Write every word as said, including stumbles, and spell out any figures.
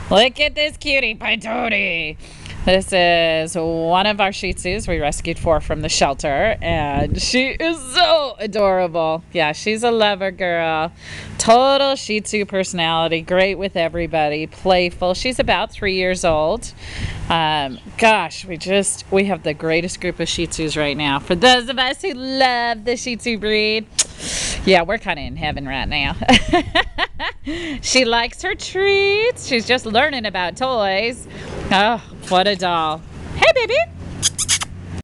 Look at this cutie patootie. This is one of our Shih Tzus. We rescued four from the shelter, and she is so adorable. Yeah, she's a lover girl. Total Shih Tzu personality. Great with everybody. Playful. She's about three years old. Um, gosh, we just, we have the greatest group of Shih Tzus right now. For those of us who love the Shih Tzu breed, yeah, we're kind of in heaven right now. She likes her treats. She's just learning about toys. Oh, what a doll. Hey, baby.